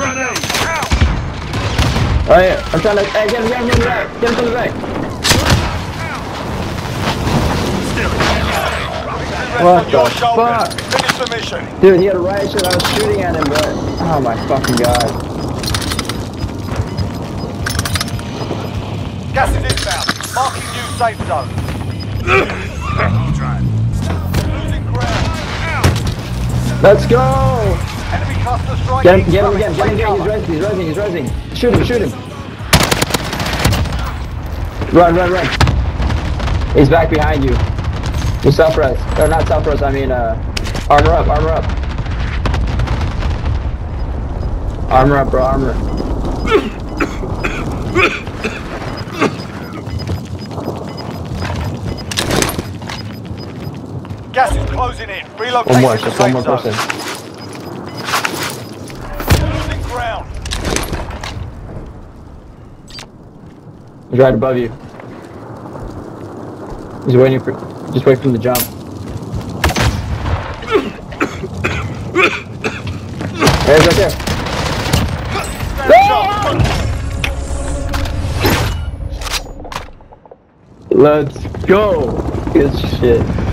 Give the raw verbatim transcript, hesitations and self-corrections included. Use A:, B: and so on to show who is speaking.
A: Oh yeah, I'm trying to. Hey, get him, get him, get him, right. Get him from the right. What the fuck?
B: Finish the mission.
A: Dude, he had a riot shield. I was shooting at him, but oh my fucking god.
B: Gas is inbound. Marking new safe zone. Losing ground.
A: Let's go!
B: Enemy cluster strike.
A: Get him, get him again, get him again. He's resing, he's resing, he's resing. Shoot him, shoot him. Run, run, run. He's back behind you. You self-res. Or not self-res, I mean, uh, armor up, armor up. Armor up, bro, armor.
B: Gas is closing in. Relocating
A: One more,
B: to
A: just one
B: safe
A: more
B: zone.
A: person.
B: Losing ground.
A: He's right above you. He's waiting for, just wait for him to jump. There, he's right there. Let's go. Good shit.